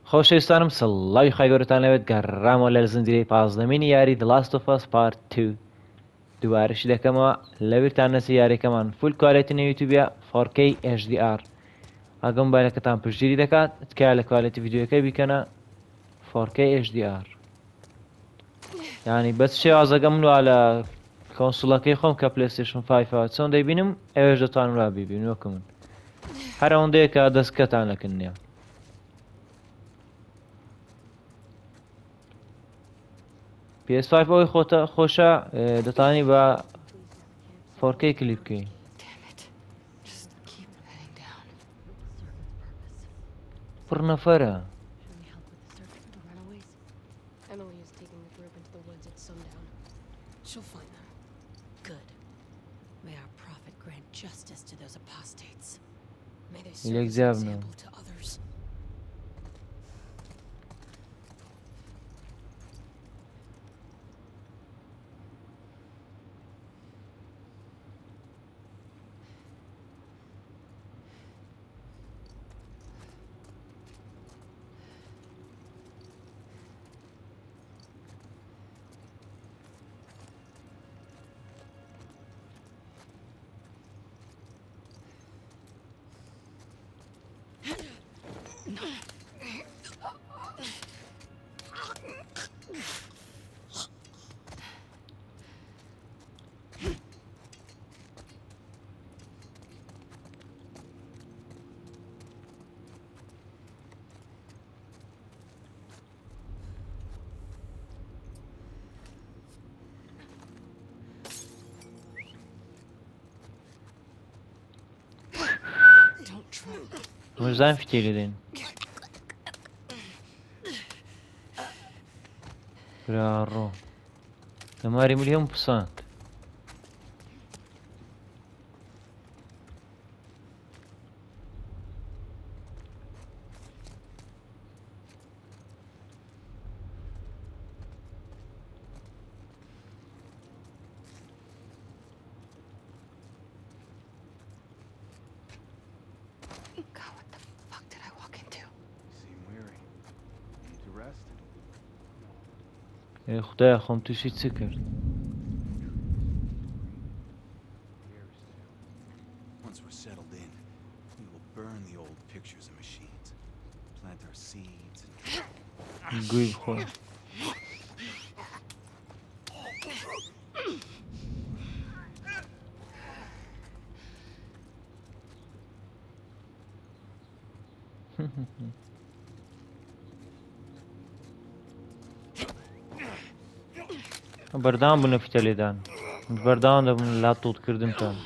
خۆشەویستانم سڵاوی خی گەورەتان لەوێت گەڕامەوە لە زنجیرەی پازدەمینی یاری The Last of Us Part 2 دووارشی دەکەمەوە لەبیرتان نەچێت یاریەکەمان فول کوالێتی یوتیوبە 4K HDR ئەگەم موبایلەکەتان پشتگیری دەکات تکایە لە کوالێتی ڤیدیۆکەی بیکەنە 4K HDR یعنی بەس شێوازەکەم منوە لە کۆنسوڵەکەی خۆم کە پلەیستێشن 5 چۆن دەیبینم ئێوەش دەتوانم وا بیبین وەکو من هەر ئەوەندەیە کە دەستکەتان لەکردنیە PS5 ئەوەی خۆشە دەتانی بە 4K کلیپ بکەین پڕ نەفەرە Emily is taking the group into the woods at sundown. She'll find them. Good. May our prophet grant justice to those apostates. May they serve as an example to others. مزدان فتیلی دین برارو دماری مليون بسانت خدایا خۆم تووشی چ کرد Once we're settled in, we will burn the old pictures and machines, plant our seeds, and گوی بخۆ بەردام بوونە فیتەلێدان بەرداوام دەبوون لا تووتکردنتان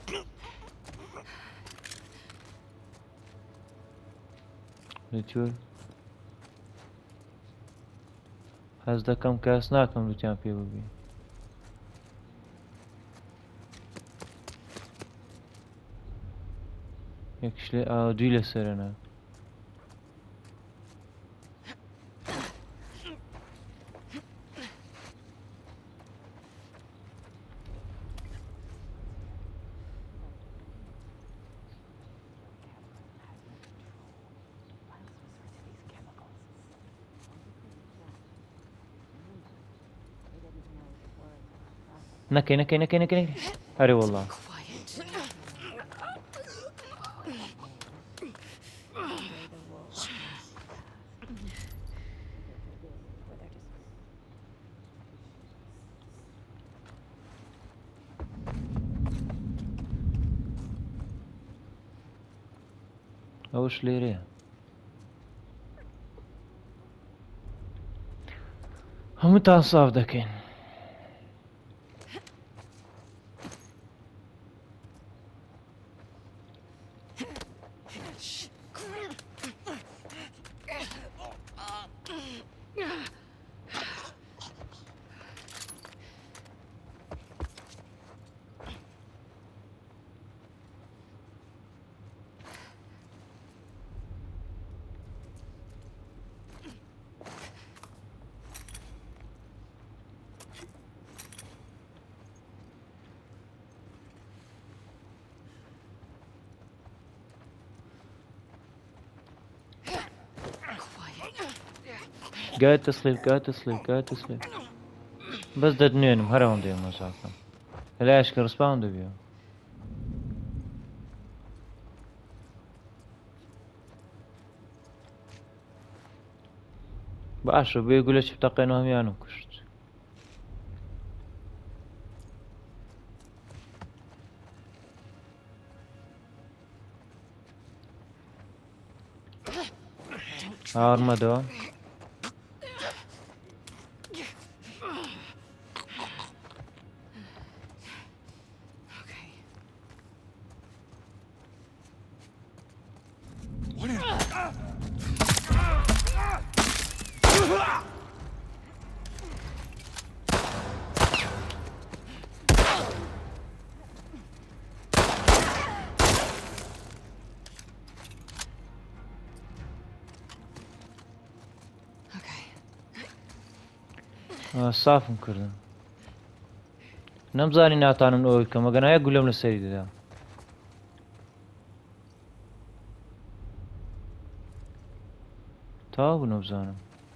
لەتوێ حەز دەکەم کەس ناکەم لوتیان پێ ببێ یەکش لێ دوی لەسەرەنا نەکەی هەرێ وەڵڵا ئەوش لێرەیە هەمووتان ساف دەکەین قاعد تسليب بس ددنينم هر اونده مساكم هلا اشكر سباوند بيو باشا بيقول لك بتقينهم يانو كشت armado Okay. What in... Okay. صافم كردم نمزاني ناتانم اوي كما قنا يقول لهم للسيد ده تاو نمزانم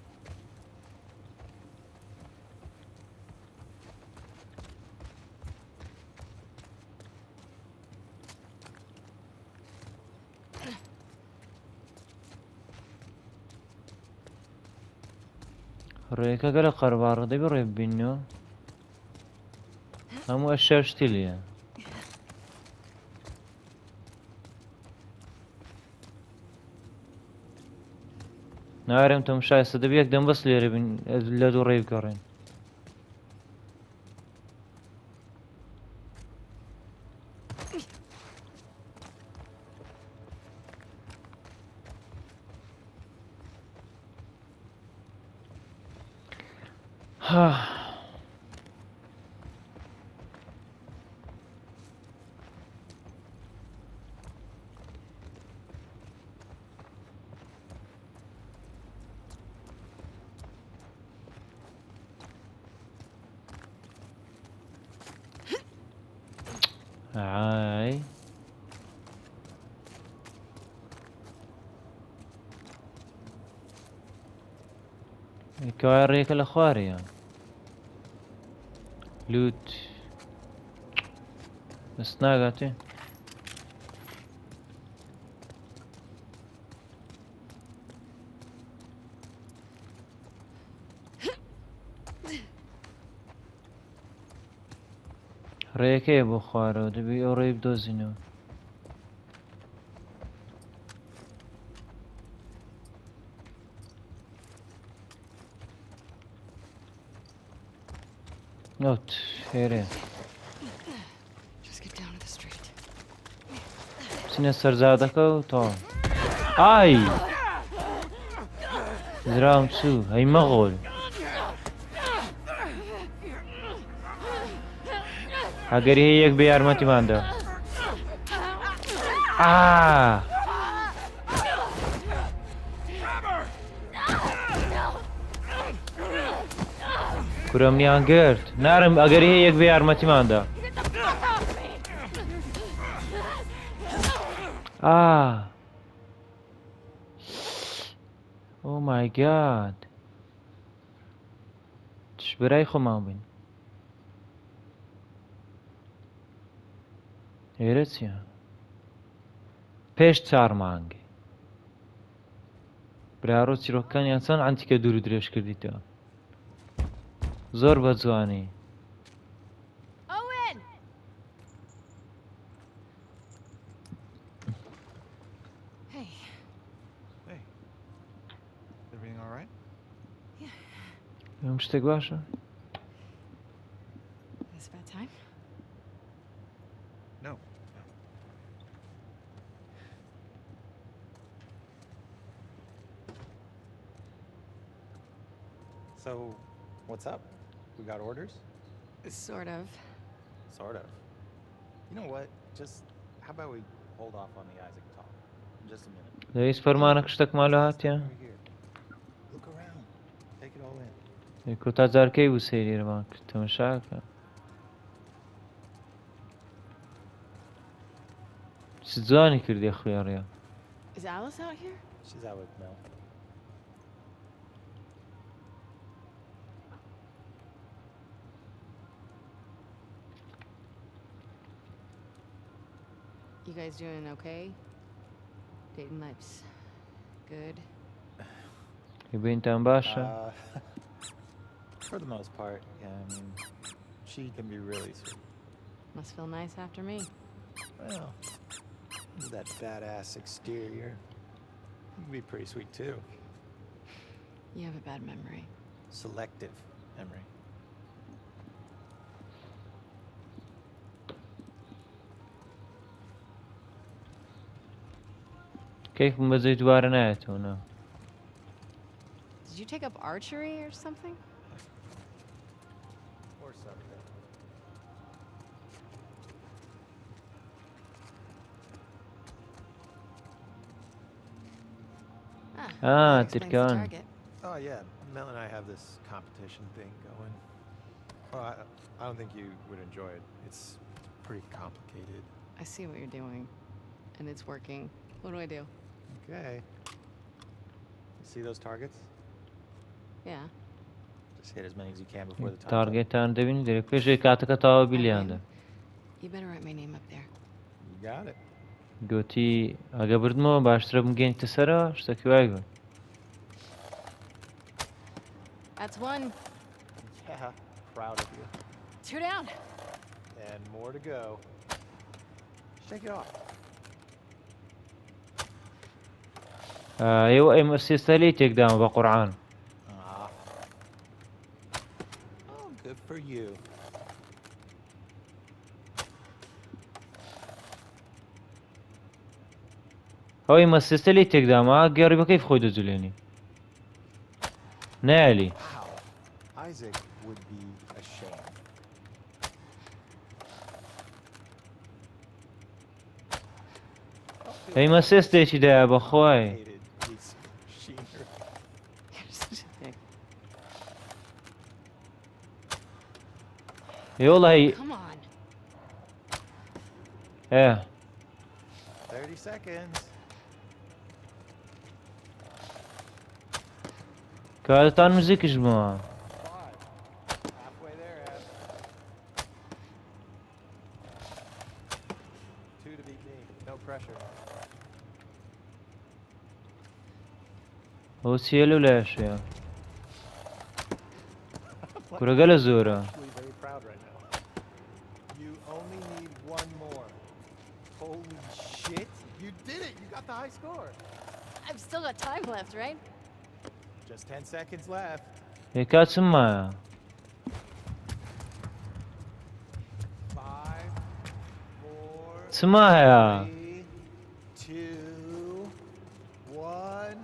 ريكا قال قربار دي بريب بينو همو اشياء شتيليا نارم تمشاي صدبيك دم بس ليري بين لدو ريب كارين ها هاي كواريك الاخواري لوت بس ناقاتي ريكي بخوارو دبي قريب دوزينو نوت هيري Just get down to the street. سنة سرزادكو تو اي زرام سو هاي مغول اگر هي يك بيار ماتي ماندا كرمني انگرت نارم اگر هي يك بيار ماتي ماندا او ماي جاد تشبراي خو بين هيرتيا پیش چار مانگی برارو چیرۆکەکان یانچەند ئەنتیکە دوور و درێژ کردیتەوە زۆر بە جوانی Owen! Hey. Hey. Everything all right? ئەم شتێک باشە Is it about time? No. So, what's up? We got orders? Sort of. Sort of. You know what? Just, how about we hold off on the Isaac talk? In just a minute. دەویست فەرمانە شتێک مالە هاتیە Over here. Look around. Take it all in. کۆتا جارکەی بوو سەیریێرەوان کرد تەمەشاکە چ جوانی کردی خوێڕیە Is Alice out here? She's out with Mel. You guys doing okay? Dating life's good. بنتم باشا. For the most part, yeah. I mean, she can be really sweet. Must feel nice after me. Well, with that badass exterior, you can be pretty sweet too. You have a bad memory. Selective memory. كيف مزيد وارنات هنا؟ Did you take up archery or something? Or something. That explains the تركان. target. Oh yeah, Mel and I have this competition thing going. Well, I don't think you would enjoy it. It's pretty complicated. I see what you're doing, and it's working. What do I do? Okay. You see those targets? Yeah. Just hit as many as you can before the time's up. تارجت أنا دبين دري بيجي كاتك تاو My بلياندا. name? You better write my name up there. You got it. قوتي أقبرد ما باشتري بمجين تسرع اشتكي وايقون. That's one. Yeah, proud of you. 2 down. And more to go. Shake it off. أيوة مؤسسة تقدام بقرآن. Ah. Oh, good for you. هاي مؤسسة تقدام قريبة كيف خود زليني. نالي. Wow. Isaac would be ashamed. هاي مؤسسة كده بخواي. Hated piece of machinery. You're such a dick. يلا هي. Come on. إيه. 30 seconds. كالتان موزيك جماعة. 5. Halfway there, Ab. 2 to beat me. No pressure. هو سيلو لاش يا. كورا قال زورا. Actually very proud right now. You only need one more. Holy shit. You did it. You got the high score. I've still got time left, right? Just 10 seconds left. هيك سما. 5, 4, سما يا. 3, 2, 1.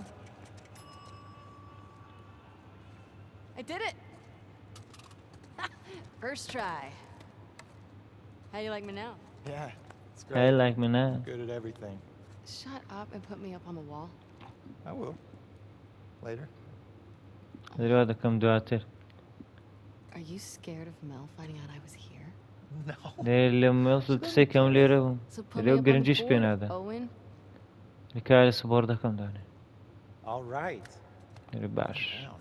I did it. First try. How you like me now? Yeah, it's I great. like me now. Good at everything. Shut up and put me up on the wall. I will. Later. هذا كم دواتر. Are you scared of Mel finding out I was here? No. لما وصلت سي كم ليرة. So put me لو up on the جرنجيش بين board, هذا. Owen. لكال سبور ده كم داني. All right. باش. Down.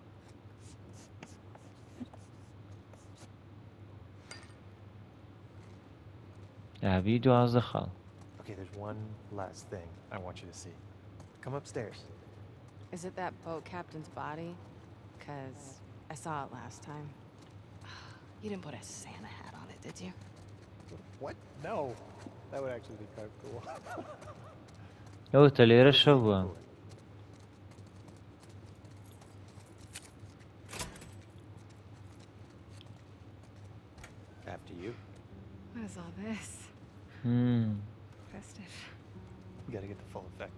يا فيديو عز خال. Okay, there's one last thing I want you to see. Come upstairs. Is it that boat captain's body? Because I saw it last time. You didn't put a Santa hat on it, did you? What? No. That would actually be kind of cool. هو تليرة شوى. After you. What is all this? Festive. You gotta get the full effect.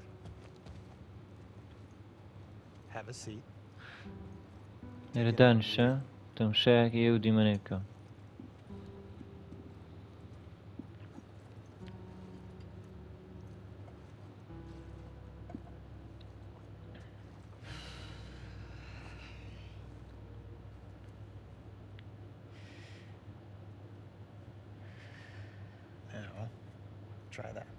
Have a seat. نردانشة. تمشاك يودي منيكا. Now, try that.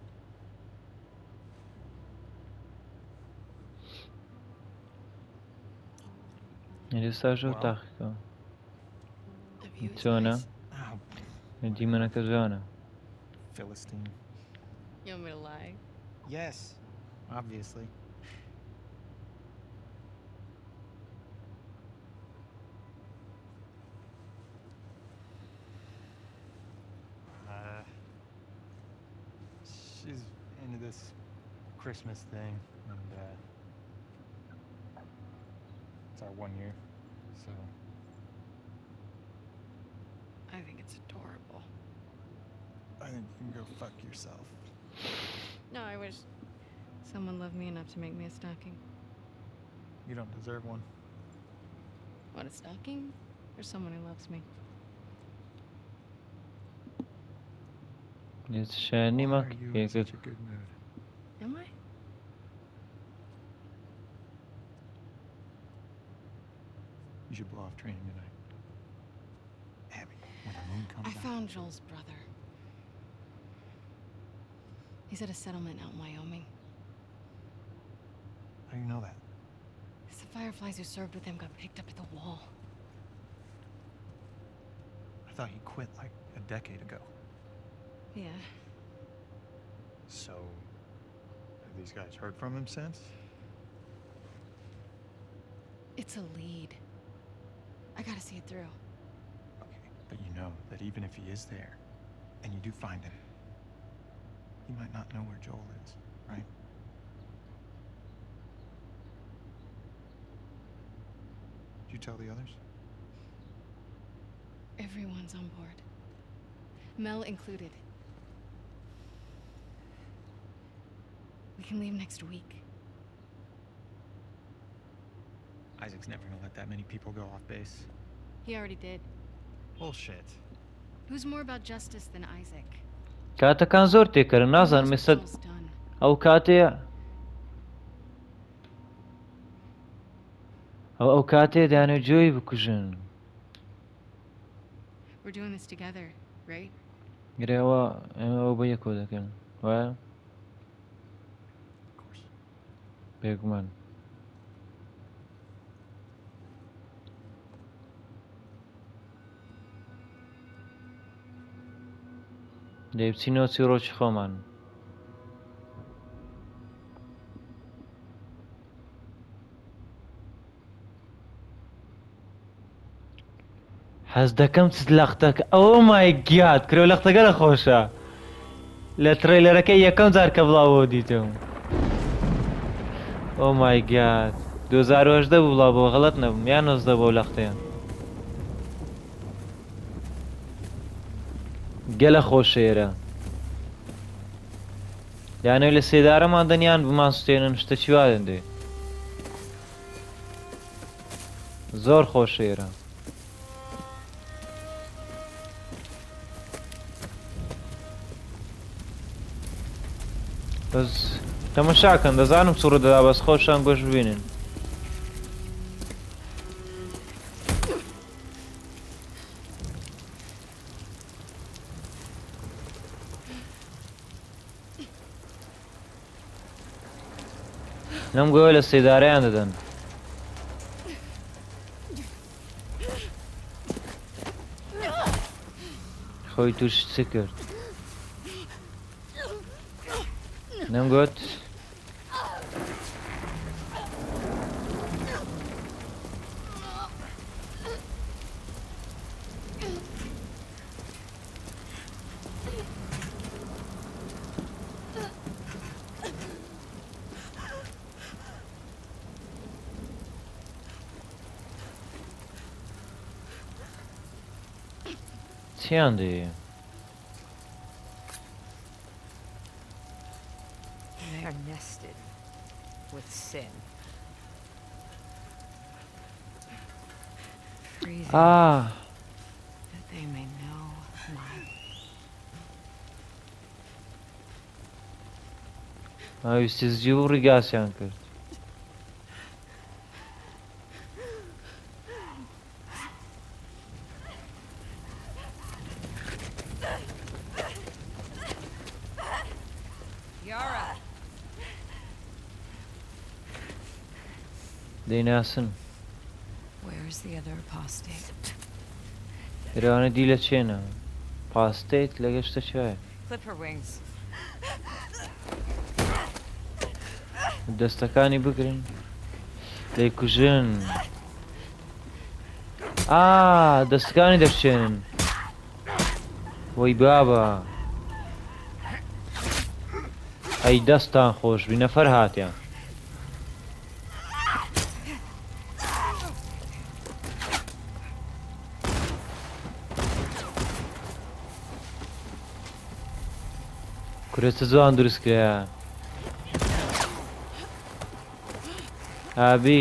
نرساجو تاخيكا. The view is زونا. nice. Oh, ندي منك زونا. Philistine. want me to lie? Yes, obviously. She's into this Christmas thing, and it's our 1 year, so. I think it's adorable. I think you can go fuck yourself. No, I wish someone loved me enough to make me a stocking. You don't deserve one. What, a stocking? Or someone who loves me? يتشاني Why are ماك you in such a good mood? Am I? You should blow off training tonight. Abby, when the moon comes I out. found Joel's brother. He's at a settlement out in Wyoming. How do you know that? The Fireflies who served with him got picked up at the wall. I thought he quit like a decade ago. Yeah. So, have these guys heard from him since? It's a lead. I gotta see it through. Okay, but you know that even if he is there, and you do find him, he might not know where Joel is, right? Did you tell the others? Everyone's on board. Mel included. We can leave next week. Isaac's never gonna let that many people go off base. He already did. Bullshit. Who's more about justice than Isaac? کاتەکان زۆر تێکەرن He نازان knows what مەسەد Joel's done. ئەو کاتێ دەیانەوێت جۆی بکوژن We're doing this together, right? گرێەوە ئێمە ئەو بە یەکەوە دەکەن وایە Of course. بێگومان دەیبچینەوە چیرۆکی خۆمان حەز دەکەم چ لەختەکە ئەوە مای گیات کرۆ لەختەکە لە خۆشە لە ترەیلەرەکەی یەکەم جار کە بڵاوەوە دیتەوە ئۆ مای گیات 2018 بوو بڵاوەوە غەڵەت نەبووم یان 19 بۆ لەختەیە گەلە خۆشێرە یانەوێت لە سێدارەمان دەنیان بمان سوتێنن شتە چیوا دەندێ زۆر خۆشێرە بەس تەمەشاکەن دەزانم سوڕە دەدا بەس خۆشان گۆش ببینن نەمگوێ لە سێدارەیان دەدەن خۆی توش چ کرد نەمگوت چیان دێ They are nested with sin. Freezing that they may know life. ئاویستیزجی و ڕیگاسیان کرد Yara! دەیناسن Where's the other apostate? ئێرەوانە دی لە چێنە پاستەیت لە گەشتە چایە Clip her wings. دەستەکانی بگرن دەیکوژن دەستەکانی دەشێنن وەی بابە ئەی دەستان خۆش بی نەفەر هاتیان کورێتە جوان دروست کرایە ئابی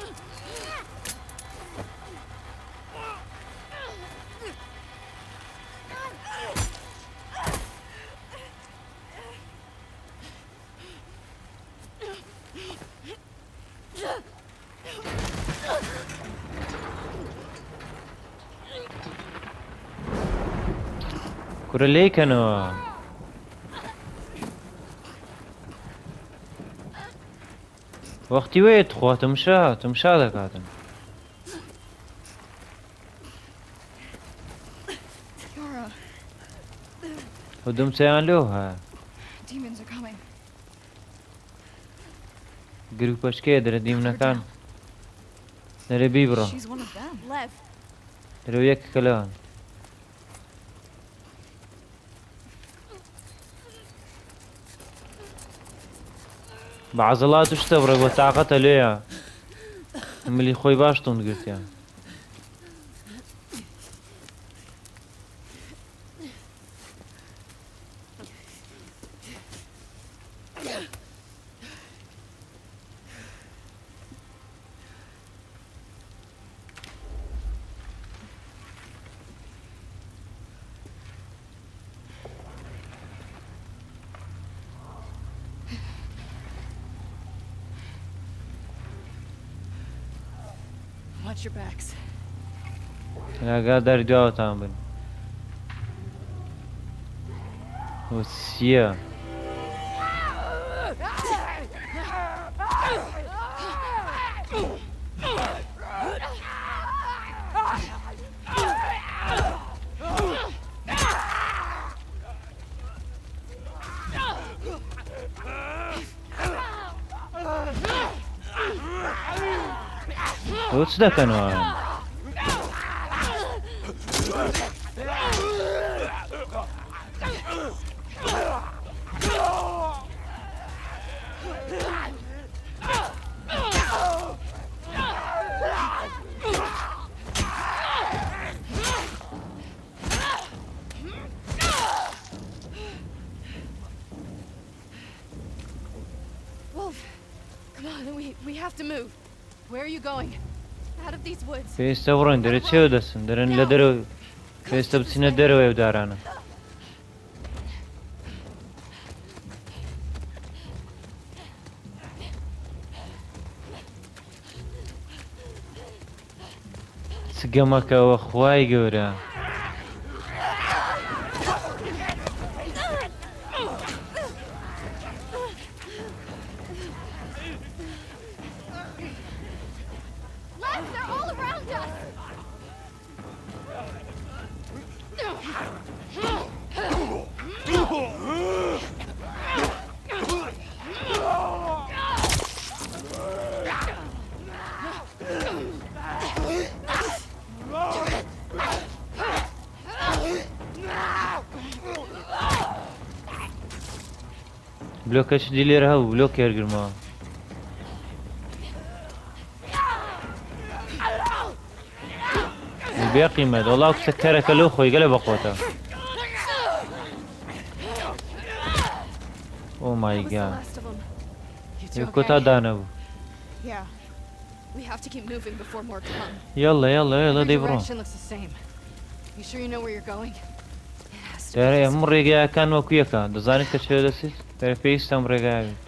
کورە لێیکەنەوە وەختی وەیە تخوا تمشا دەکاتن Yara, و دمچەیان لێو هەیە demons are coming. گروپەشکەیە دەرە دیمنەکان دەرە بیبڕۆ She's one of them. Lev, دەرەوە یەکێکە لەوان بە عەزەڵات و شتە بڕێ بۆ تاقەتە لێیە ملی خۆی باش توند گرتیان watch your backs. ئاگاداری دواوەتان بن وچیە ئەوە چ دەکەنەوە Wolf, come on, we have to move. Where are you going? Out of these woods. پێویستە بڕۆین دەرە چێوە دەچن دەرن لە دەرەوە پێویستە بچینە دەرەوە ئەو دارانە چ گەمەکەوە خوای گەورە Lev, they're all around us. بلۆکەش دی لێرە هەبوو بلۆک هێرگرمەوە بێ قیمەت وەڵاو کچە کەرەکە لەو خۆی گەلە بەخۆتە ئۆ مای That was the گاد last of them. You two okay? کۆتا دانەبوو Yeah. We have to keep moving before more come. یاڵە دەی Every بڕۆ direction looks the same. You sure you know where you're going? It has to be دارە this هەموو ڕێگایەکان وەکو یەکە دەزانیت کە چێ دەچیت دەرە پێویستە ئەم ڕێگایە بێت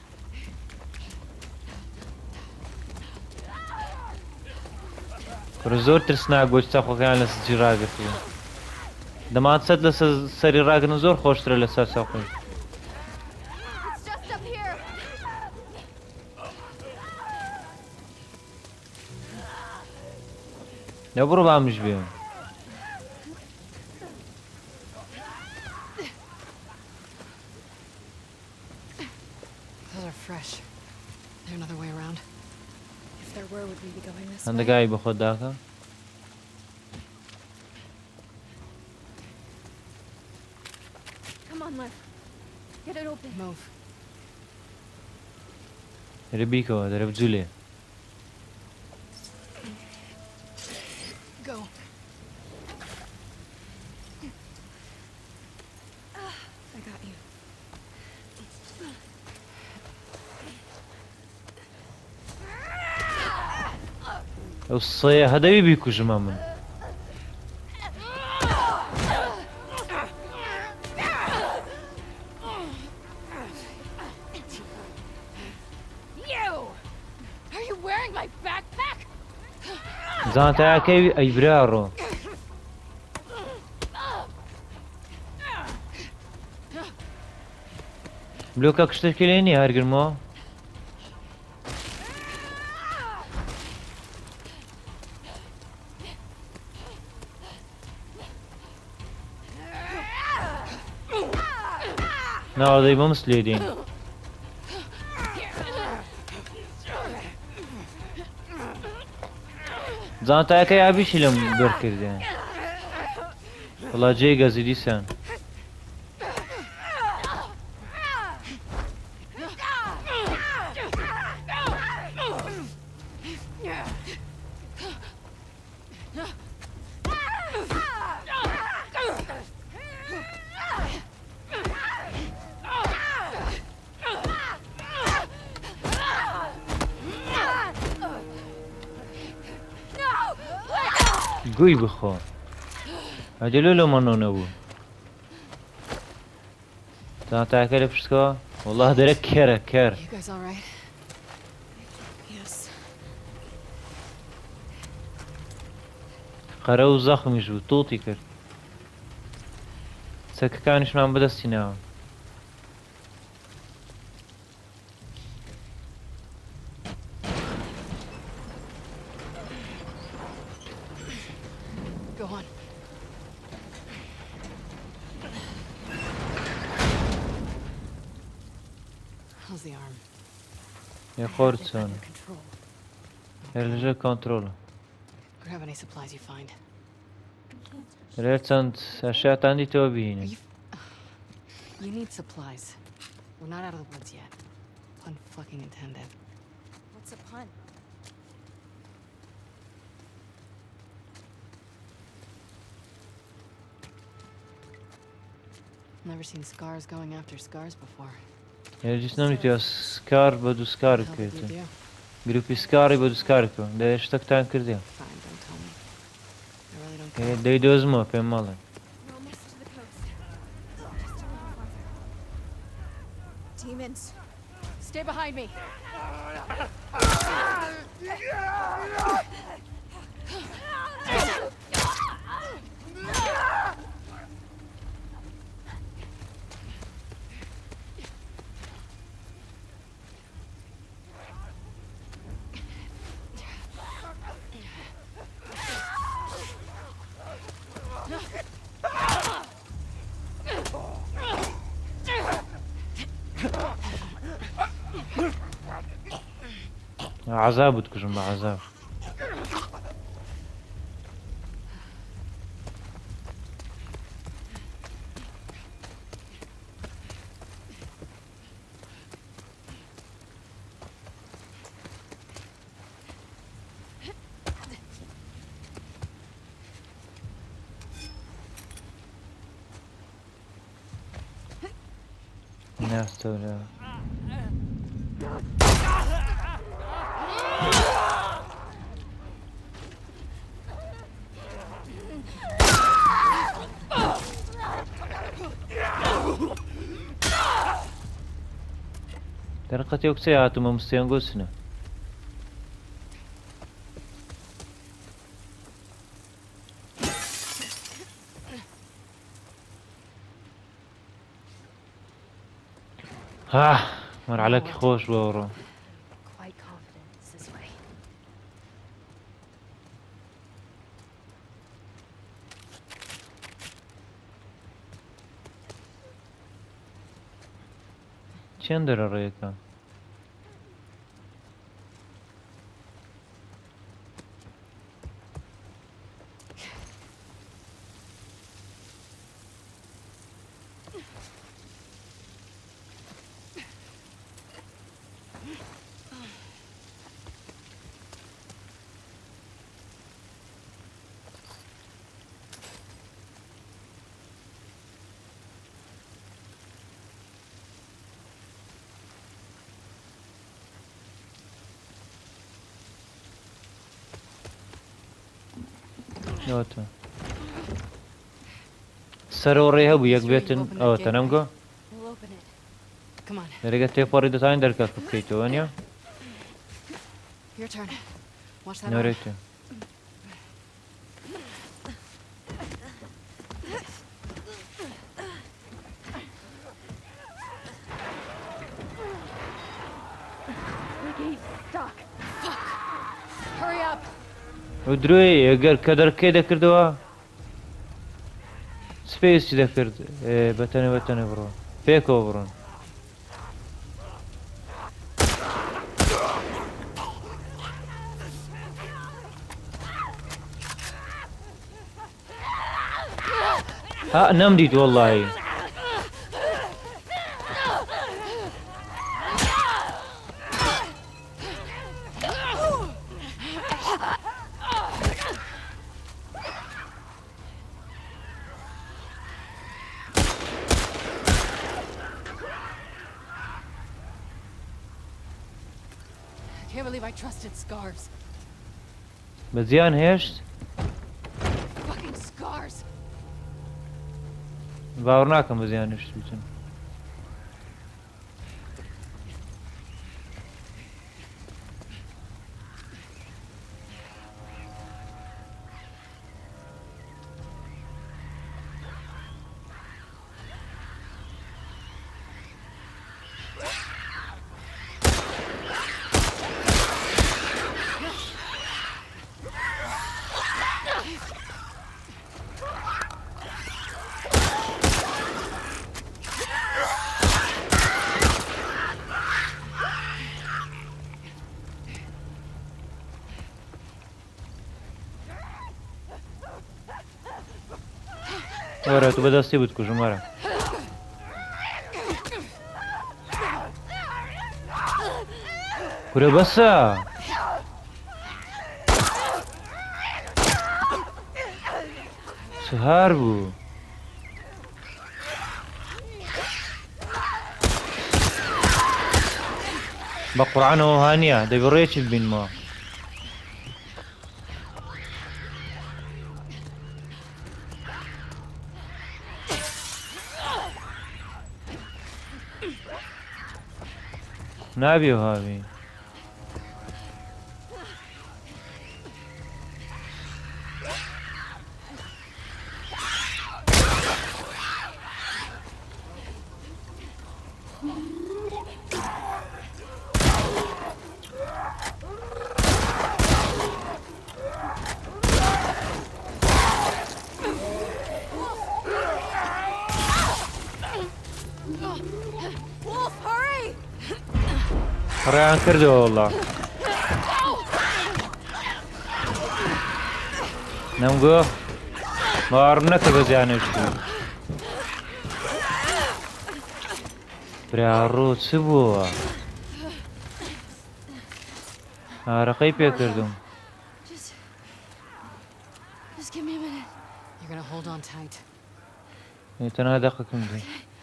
کورە زۆر ترسناک بۆ چاقۆکەیان لە سەرجی ڕاگرتووە دەمات سەد لە سەری ڕاگرن زۆر خۆشترە لە سەر چاقۆی It's just up here. نەبڕۆ بامش بێم Those are fresh. there were, would we be going this هەندە way? گای بە خۆت داکە Come on, Lev. Get it open. Move. دەرە بیکەوە دەرە بجولێ Go. I got you. ئەو سەیە هەدەوی بیکوژمە من You! Are you wearing my backpack? زانتایەکەی ئەیبرا ڕۆ بلۆکە کشتێکی لێ نییە هەرگرمەوە ناوەدەی بەمس لێ دێن زانتایەکە یابیشی لەم بەرکردیان وڵا جێ گەزی دیسان گوی بخۆ ئەجلو لە مەنۆ نەبوو زانتایەکە لە پشتکەوە وەڵا دەرە کێرە کێر You guys all right? Yes. قەرە و زەخمیش بوو توڵی کرد چەکەکانیشمان بەدەستی ناوە Go on. How's the arm? یە خۆر It's چۆنە under control. هێر لەژێر کۆنتڕۆڵە Grab any supplies you find. لێر چەند ئەشیاتان دیتەوە Are بینن you? You need supplies. We're not out of the woods yet. Pun fucking intended. What's a pun? Never seen scars going after scars before. هێرگیز نەمنیتوە سکار بە دوو سکار What the hell did you بکرێتن do? گروپی سکاری بە دوو سکار بکەن دەیە شتێکتان کردێ Fine, don't tell me. I really don't care. دەیدۆزمەوە پێم ماڵێ We're almost to the coast. Just a little farther. Demons. Stay behind me. عذاب بتكشم بعذاب ناس تولى درقت yok seyahatime mustayan gosine. مر عليك خوش بورو. Quite confident it's this way. چند در رأيك؟ نوتو سروري هبو يك بيتن او تنمغو We'll open it. Come on, درجة تيبوري دوتاين دركا كبكيتو ونيا your turn. Watch that arm. نوريتو Fuck. Hurry up. ودروي اگر كدر كيدا كردوا سبيس كده كرد بتاني برون فيكو برون ها نمديد والله I can't believe I trusted Scars. بزيان هيشت Fucking Scars. باورناكم بزيان هيشت بيتن ورا تو بدستی بود کجا مرا كورة بسا سهار بو بقرعنه هانية دي بريتش بين ما نابي وهابي Wolf, hurry! ريان كردو والله نمقو مارنك بزيانه شو بريارو سبوا رقيب يكردم Just give me a minute. You're gonna hold on tight. يتنادقكم دي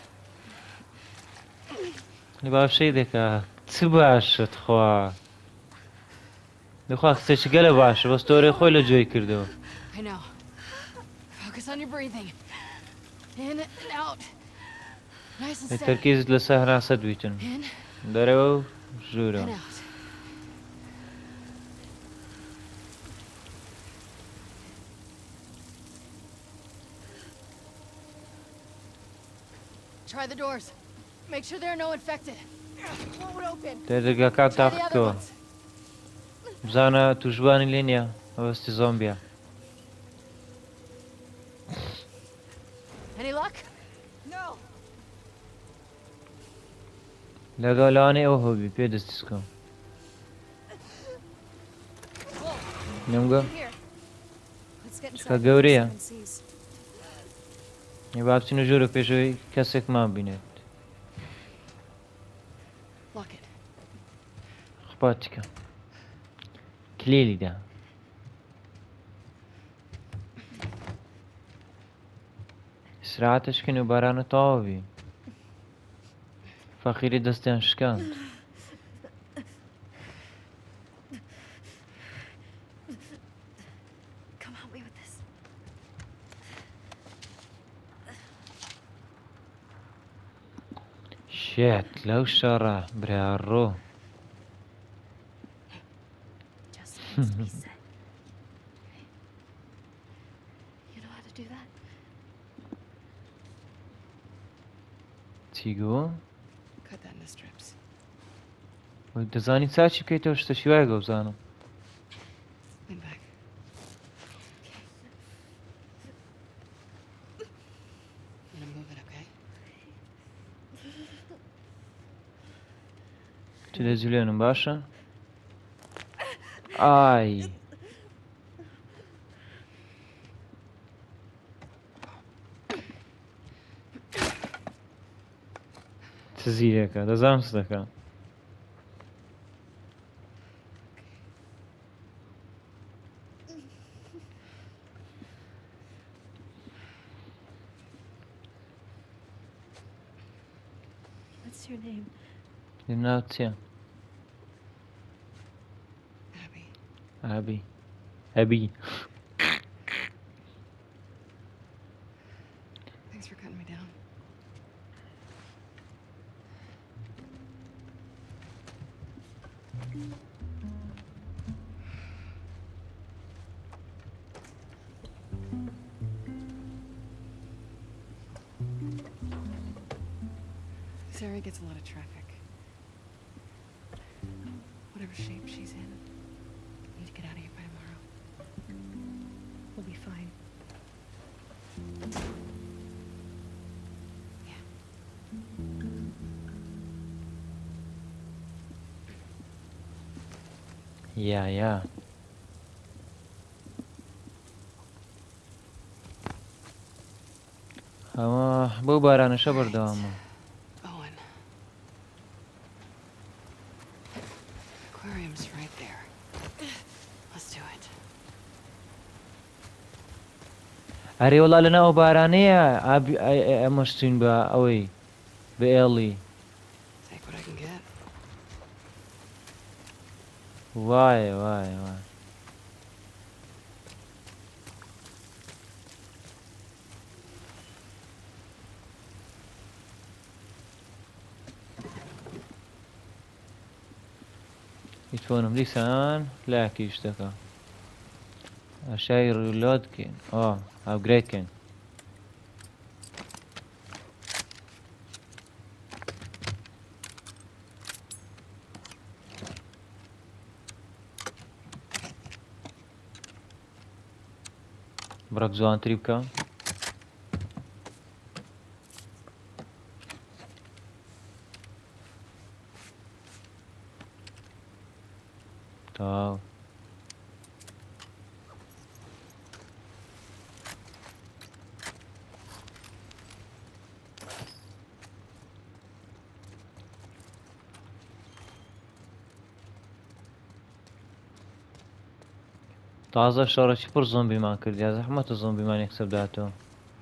نباف شي ديكا تباشت خوا دخوا كسيش قلب باش بس توري خوي لجوي كردو I know. Focus on your breathing. In and out. Nice and steady. التركيز لسهرة صدويتن In درو and جورو out. Try the doors. Make sure there are no infected. One would open. تدقى كاب Try the other تاخدكو ones. بزانا تجباني لينيا وستي زومبيا Any luck? No. لقالاني او هوبي بيدستسكو نمقو Here. Let's get شكا inside. قوريا Someone sees. يبقى بسينو جورو بيشوي كسك ما بينت Lock it. خباتك كليلي ده سرعتش كنو بارانو طاوي فخيري دستان شكاند Come help me with this. شيت لو شرع برارو. Just needs to be said. You know how to do that? چیگو؟ Cut that into strips. دەزانی چاچی بکەیتەوە شتەشی وایە گەوزانم. Lean back. I'm gonna move it, okay? چ لە جولێنم باشە؟ ئای چ زیرێکە دەزانم چ دەکەم. What's your name? ناوت چییە؟ Abby. ئابی. ئەبی. Thanks for cutting me down. This area gets a lot of traffic. Whatever shape she's in, we need to get out of here by tomorrow. We'll be fine. Yeah. یا ئەوە بەو بارانەشە بەردەوامە. Owen. Aquarium's right there. Let's do it. ئەرێ وەڵا لەناو ئەو بارانەیە ئەمەشتین بە ئەوەی بە ئێڵی. Take what I can get. وایە وایە وایە. يتفونم لسان لا كيشتكى اشاي ريلود كين ابجريد كين برك زوان تريبكا تاو تازە شەڕێکی پڕ زۆمبیمان کردیا زەحمەتە زۆمبیمان یەکسەر بداتەوە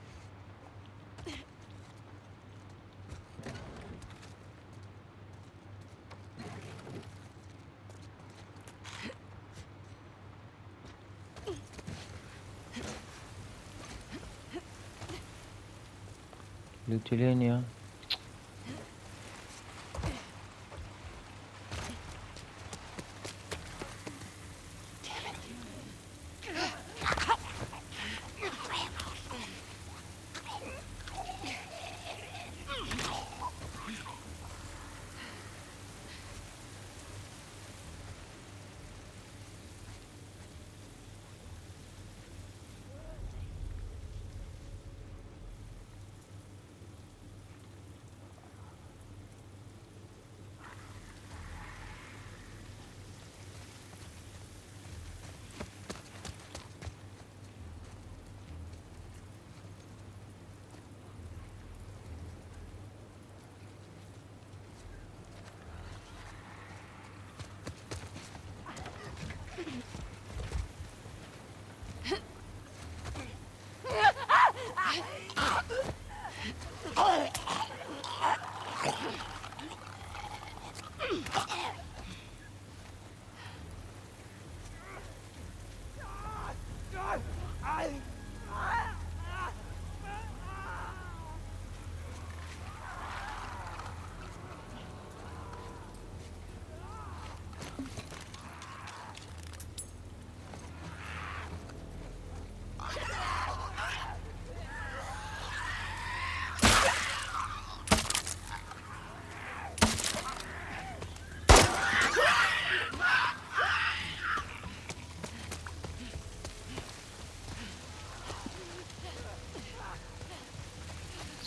لوتی لێ نییە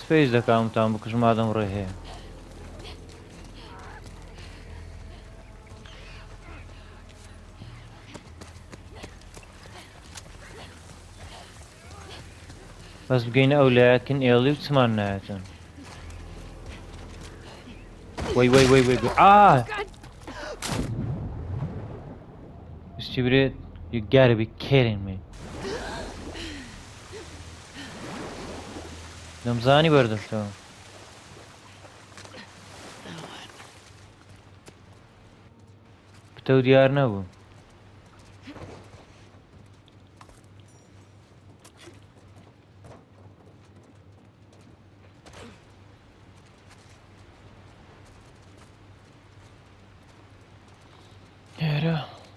سپیس دەکەمتان بکوژمادەم ڕێ هەیە بەس بگەینە ئەو لایەکن ئێڵی و چمان نایەتن وەی وەی وەی وەی ئا شتی برێت you gotta be kidding me دەمزانی بەردەستەوە پتە و دیار نەبوو هێرە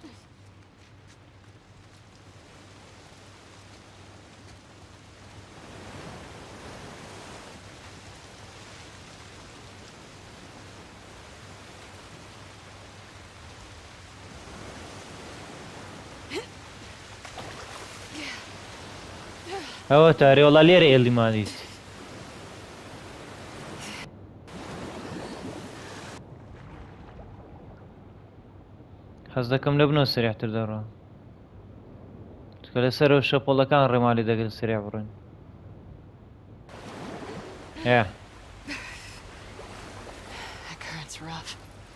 ئەوە تارێ وەڵا لێرە ئێڵی مادیت حەز دەکەم لە بنەوە سریعتر دەڕۆ چکە لەسەرەوە شەپۆڵەکان ڕێمالی دەگەن سریع بڕۆین Yeah. That current's rough.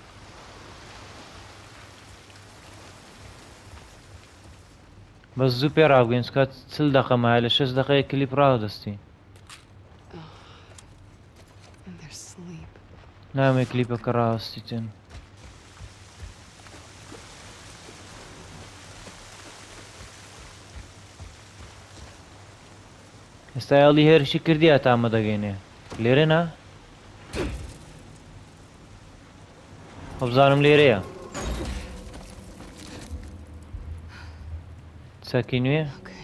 بەس زوو پێ ڕابگەین چکە 40 دەقەمایە لە 6 دەقەیە کلیپ ڕاودەستی And their sleep. نامێ کلیپەکە ڕاوەستیتن ئێستا یاڵی هێرشی کردی ئەتامە دەگەینێ لێرە نا هەبزانم لێرەیە چاکی نوێ Okay.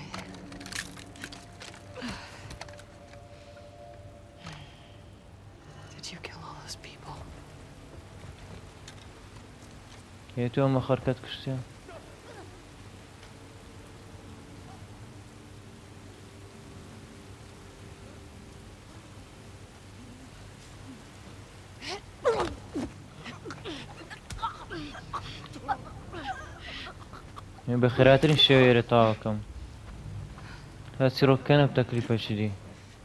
Did you kill all those people? هێ تۆ ئەمە خەرکەت کشتیە بە خێراترین شێوەیەرە تاوەکەم تا چیرۆکەنە تەکلیفەشی دی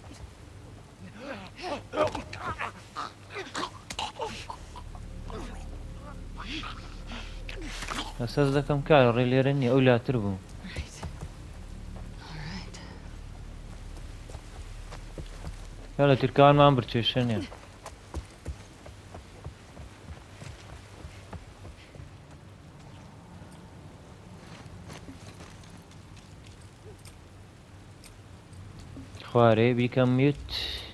ئەساس دەکەم کار ڕێ لێرە نییە ئەو لاتر بوو Right. All right. یا لە ترکانمان برچێشە نیە خوارێ بیکەم میوت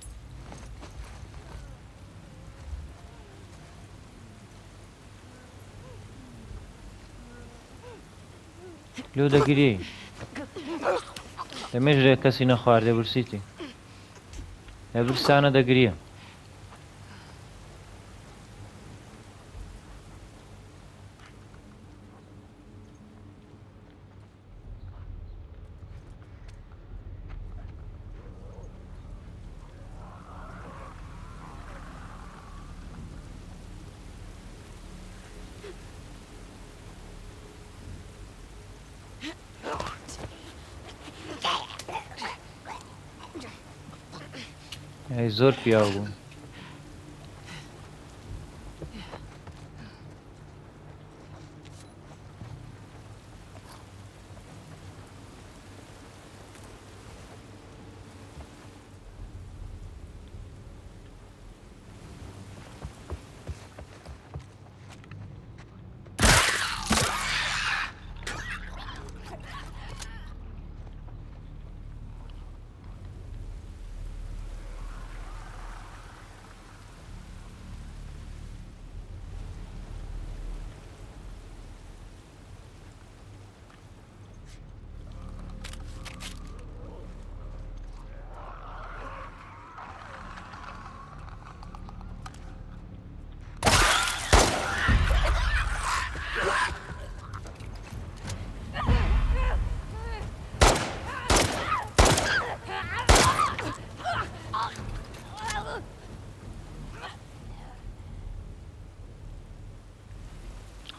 لێو دەگیری دەمێژرێ کەسی نەخواردێ برسیتی لە برسانە دەگریە زۆر پیاو بوو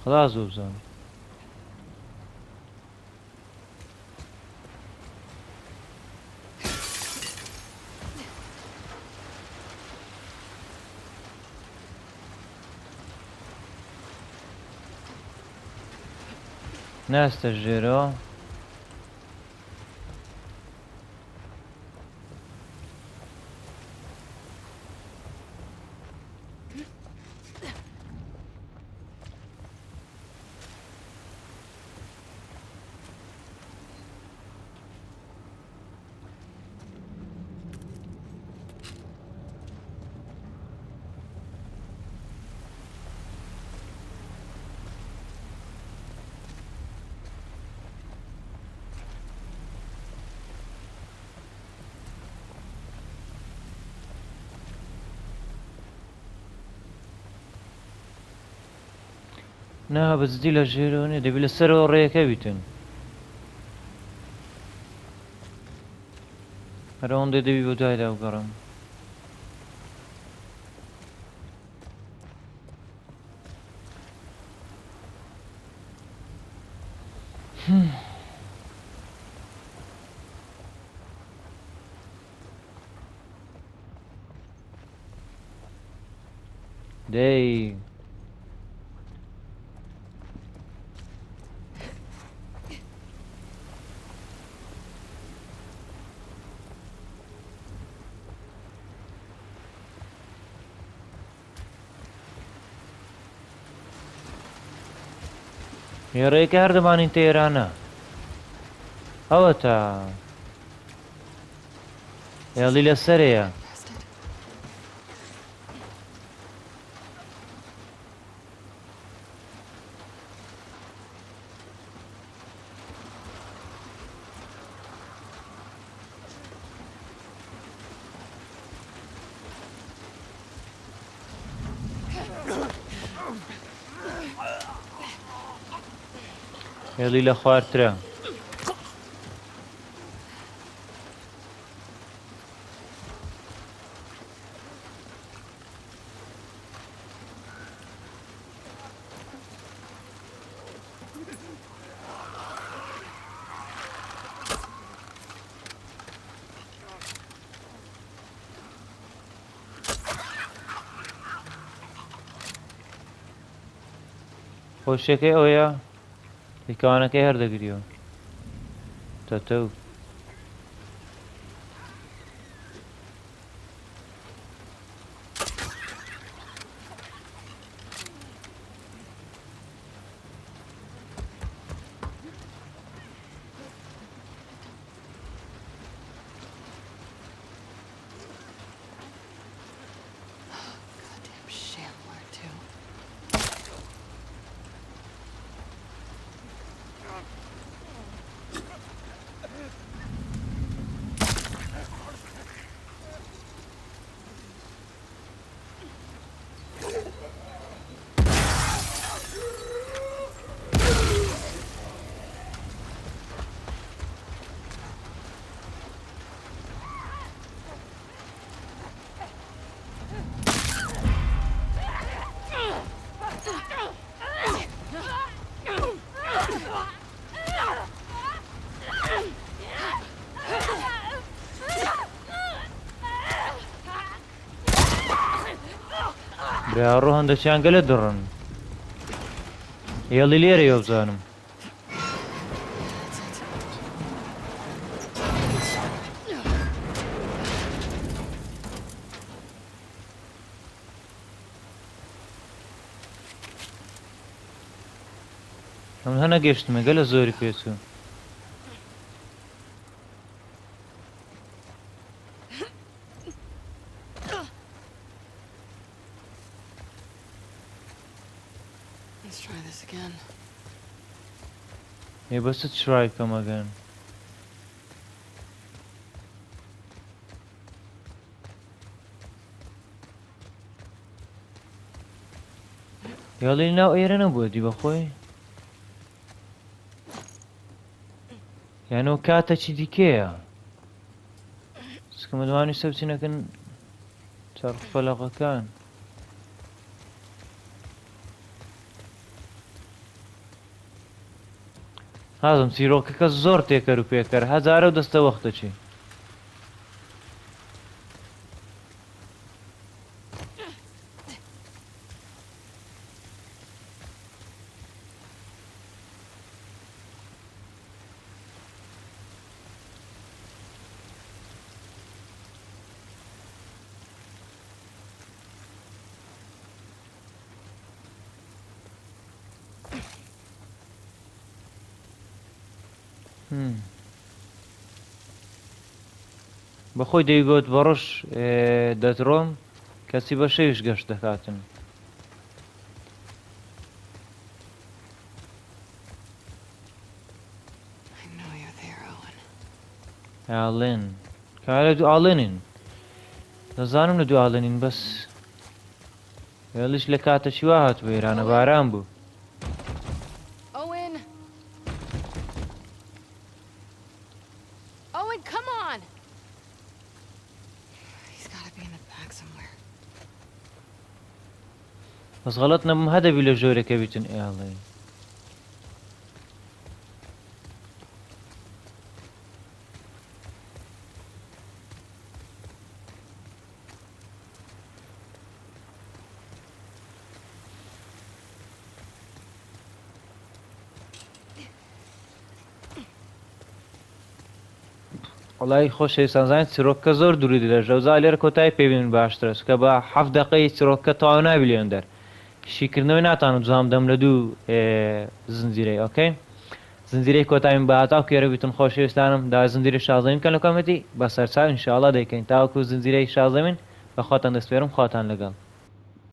خلاص بزن نستجيرو نا بس دي لجيروني دي بالسرور ريكا بيتن هرون دي بيبوداي لو قرم دي يا ريك هردمان انت ايرانا اوتا يا ليلى السريع يا ليلى خوارترا خوشك اويا يكانك هر دقريو تتو Goddamn shambler, too. برا روحن دچان گله درن يلي ليري يوزانم من هنا geçtim gele zor yapıyorsun. Let's try this again. Yeah, but let's try come again. يلا لنا ايرنا بودي بخوي يعني كاتا شي ديكيا سكما دواني سبتنا كن تعرف فلقة كان حازم چیرۆکەکە زۆر تێکەر و پێکەر هەزارە و دەستە وەختەچی بەخۆی دەیگوت بەڕۆژ دەتڕۆم کەسی بە شەویش گەشت دەکاتن I know you're there, Owen. ئاڵێن کارە دوو ئاڵێنین دەزانم لە دوو ئاڵێنین بەس وێڵیش لە کاتەشی وا هاتووە ئێرانە باران بوو Owen! Owen, come on! He's gotta be in the back somewhere. بەس غەڵەت نەبووم هەدەبی لە ژۆرێکە بیتن ئێڵێ وڵی خۆشەویستان زانیت چیرۆکەکە زۆر دووری لە ژەوزا لێرە کۆتایی پێبین باشترە کە بە 7 دقەی چیرۆکەکە تەواو نابی لێن دەر شیکردنەوەی ناتوانم جوام دەم لە دوو زنجیرەی ئۆکەی زنجیرەی کۆتاییم بە هاتاو کێرە بیتن خۆشەویستانم دا زنجیرەی 16 کە لە کۆمەتی بە سەرچاو ئینشاءڵڵا دەیکەین تاوەکو زنجیرەی 16 بە خۆتان دەسپێرم خواتان لەگەڵ